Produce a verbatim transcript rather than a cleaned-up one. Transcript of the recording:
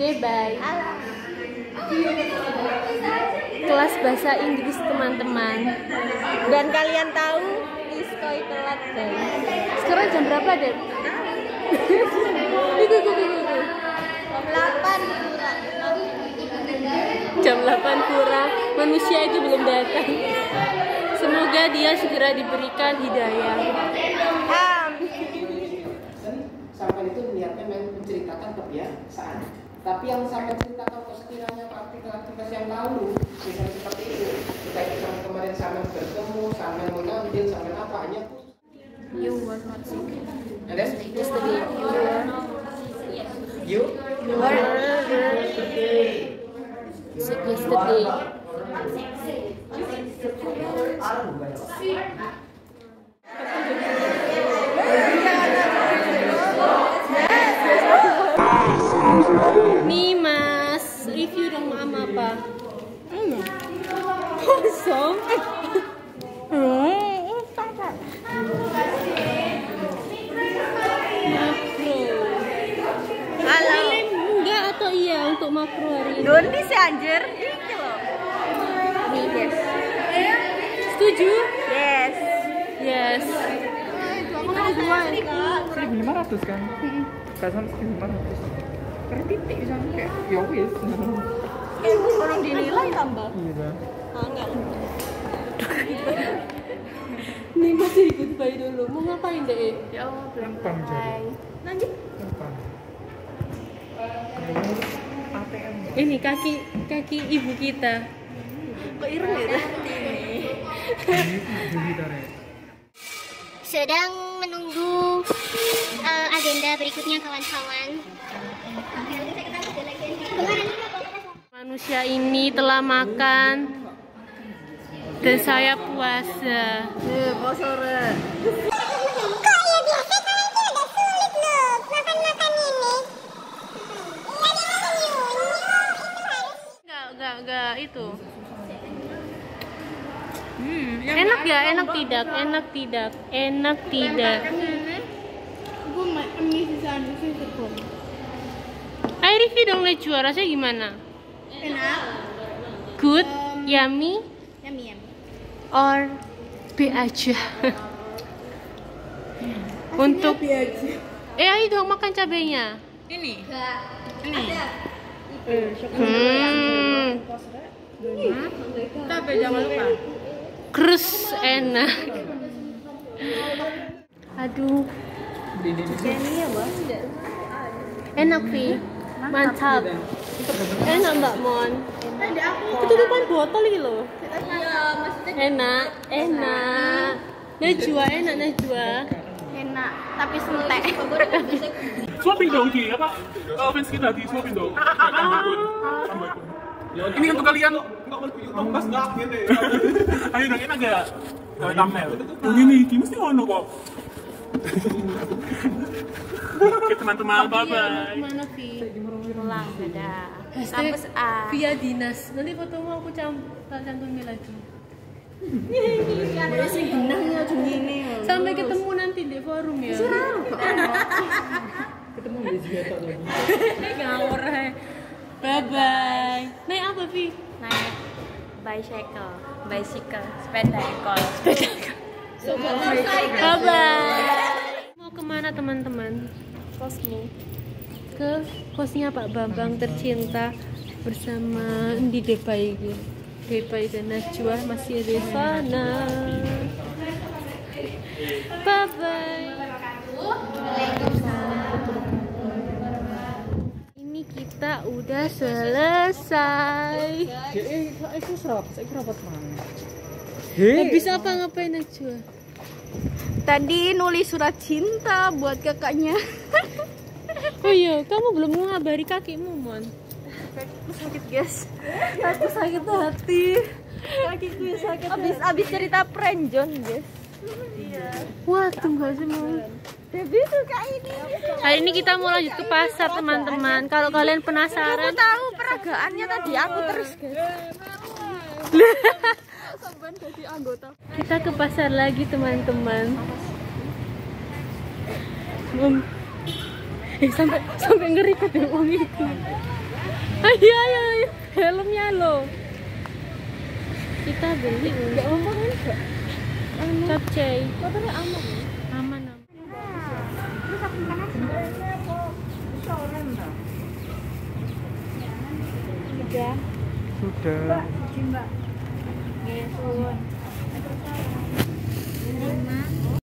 Oke, bye. Kelas bahasa Inggris teman-teman. Dan kalian tahu Iskoy telat guys. Sekarang jam berapa deh? Iku iku iku iku. delapan kurang. Jam delapan kurang. Manusia itu belum datang. Semoga dia segera diberikan hidayah. Sampai itu niatnya memang menceritakan kebiasaan. Tapi yang sampai ceritakan sekiranya aktivitas yang lalu, misalnya seperti itu, kita itu kemarin sampai bertemu, sampai mengambil, sampai apa hanya You were not sick. And then Yesterday you were you you were sick yesterday. Nih mas, review dong mama apa? Hmm. Kosong. Makro. Halo. Film enggak atau iya untuk makro hari ini? Doni sih anjir. Ini loh. Yes. Setuju? Yes. Yes. seribu lima ratus kan? Kasan seribu lima ratus. Per titik bisa kayak ya wis. Orang dinilai tambah. Iya. Ah enggak. Nih masih ikut bayi dulu. Mau ngapain deh? Ya Allah, Gampang jadi. lanjut. Gampang. A T M. Ini kaki kaki ibu kita. Kok ireng ya? Ini tarik. Sedang menunggu uh, agenda berikutnya kawan-kawan. Manusia ini telah makan dan saya puasa. Eh, bos sore. Kok ya biasa kan itu udah sulit loh makan-makan ini. Iya dia makan nyunyu itu harus. Enggak enggak enggak itu. Hmm, enak ya, enak tidak, enak tidak, enak tidak. Gue makan di sana sih sepuluh. Ayo review dong Najwa, rasanya gimana? Enak. Good, yummy, Yummy yummy. or B aja? Untuk eh ayo dong makan cabenya. Ini. Hmm. Tapi jangan lupa. Krus enak. Aduh. Ini ya, Bang. Enak Vi. Mantap. Enak Mbak Mon. Ketutupan botol ini loh. Iya, maksudnya Enak, enak. Najwa enak Najwa. enak, tapi sentek. Suapin dong Ki, apa? Uh, fans kita di suapin dong. Tambahkan. Ini untuk kalian. Mas nggak gitu. Ayo dong, enak gak? Kalian tampil. Ini Ki mesti ono kok. Oke teman-teman, bye bye. Mana Vi? Pulang beda. Hashtag Kampus A. via dinas. Nanti fotomu aku cam tak cantumin lagi. Ada sing benangnya cuma ini. Sampai ketemu nanti di forum ya. Ketemu di Ziyato lagi. Ngawur hai. Bye bye. Naik apa Vi? Naik bicycle, bicycle, sepeda ekol. Bye bye. Mau kemana teman-teman? Kosmu. Ke kosnya Pak Bambang tercinta bersama di Depai gitu. Depai dan Najwa masih di sana. Bye bye. Ini kita udah selesai. Eh, itu serap, saya kerabat mana? Habis apa ngapain Najwa? Tadi nulis surat cinta buat kakaknya. Oh iya, kamu belum mengabari kakimu, Mon. Kakiku sakit guys. Aku sakit hati. Kakiku ya sakit. Abis abis cerita prenjon guys. Iya. Wah, tunggu semua. Debbie suka ini. Hari ini kita mau lanjut ke pasar, teman-teman. Kalau kalian Aku penasaran, tahu peragaannya tadi aku terus guys. Sampai jadi anggota. kita ke pasar lagi, teman-teman. Mem- eh, sampai sampai ngeri ke uang itu. Ayo ayo ayo. Helmnya lo. Kita beli. Enggak apa kan enggak. Capcay. Motornya aman. Aman aman. Terus aku makan aja. Sudah. Sudah. Mbak. Ya, suwun.